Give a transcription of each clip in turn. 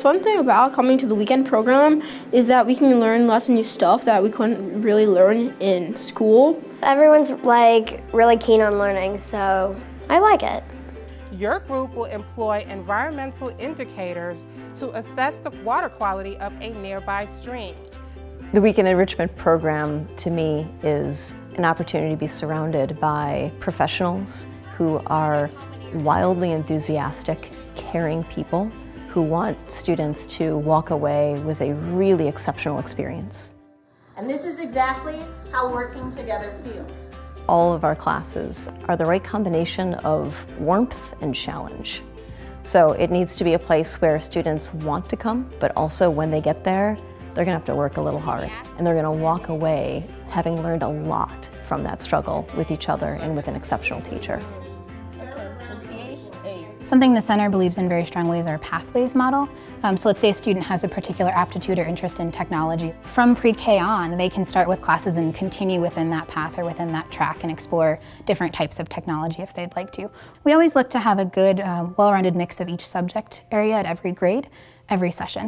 fun thing about coming to the weekend program is that we can learn lots of new stuff that we couldn't really learn in school. Everyone's really keen on learning, so I like it. Your group will employ environmental indicators to assess the water quality of a nearby stream. The Weekend Enrichment program, to me, is an opportunity to be surrounded by professionals who are wildly enthusiastic, caring people who want students to walk away with a really exceptional experience. And this is exactly how working together feels. All of our classes are the right combination of warmth and challenge. So it needs to be a place where students want to come, but also when they get there, they're going to have to work a little hard, and they're going to walk away having learned a lot from that struggle with each other and with an exceptional teacher. Something the center believes in very strongly is our pathways model. So let's say a student has a particular aptitude or interest in technology. From pre-K on, they can start with classes and continue within that path or within that track and explore different types of technology if they'd like to. We always look to have a good, well-rounded mix of each subject area at every grade, every session.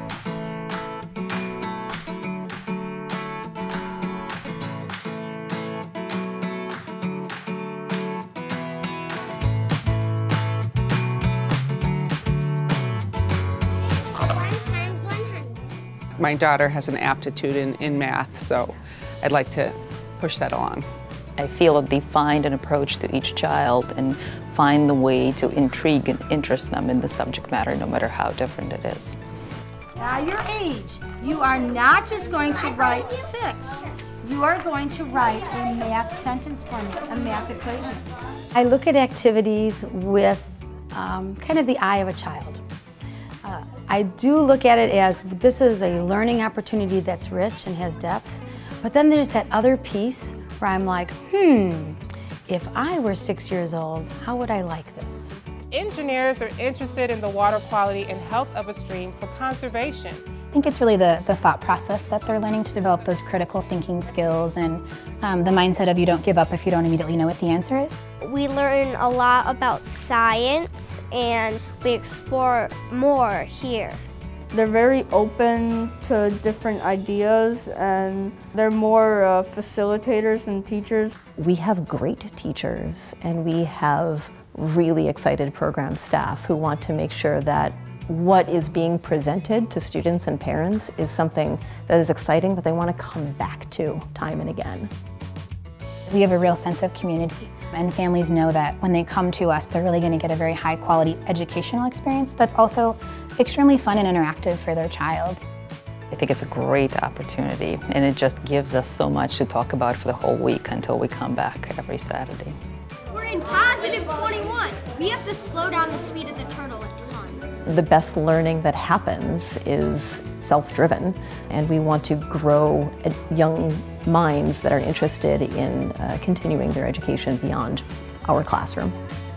My daughter has an aptitude in math, so I'd like to push that along. I feel that they find an approach to each child and find the way to intrigue and interest them in the subject matter, no matter how different it is. At your age, you are not just going to write 6. You are going to write a math sentence for me, a math equation. I look at activities with kind of the eye of a child. I do look at it as this is a learning opportunity that's rich and has depth, but then there's that other piece where I'm like, if I were 6 years old, how would I like this? Engineers are interested in the water quality and health of a stream for conservation. I think it's really the thought process that they're learning to develop those critical thinking skills and the mindset of you don't give up if you don't immediately know what the answer is. We learn a lot about science and we explore more here. They're very open to different ideas and they're more facilitators than teachers. We have great teachers and we have really excited program staff who want to make sure that what is being presented to students and parents is something that is exciting that they want to come back to time and again. We have a real sense of community, and families know that when they come to us, they're really going to get a very high quality educational experience that's also extremely fun and interactive for their child. I think it's a great opportunity, and it just gives us so much to talk about for the whole week until we come back every Saturday. We're in positive 21. We have to slow down the speed of the turtle a ton. The best learning that happens is self-driven, and we want to grow young minds that are interested in continuing their education beyond our classroom.